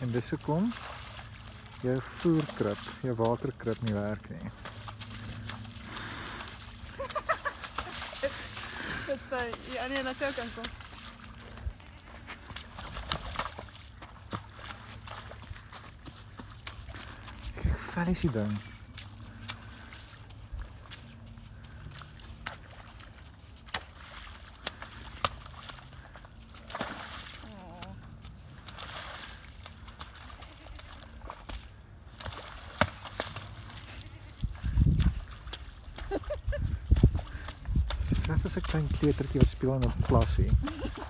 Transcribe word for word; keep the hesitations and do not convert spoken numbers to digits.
En dis hoekom jou voerkrib, jou waterkrib nie werk nie. Dit sê, ja nee, dat jou kant kom. Kyk hoe vel is die ding. Net as 'n klein kleutertjie wat speel in 'n plasie.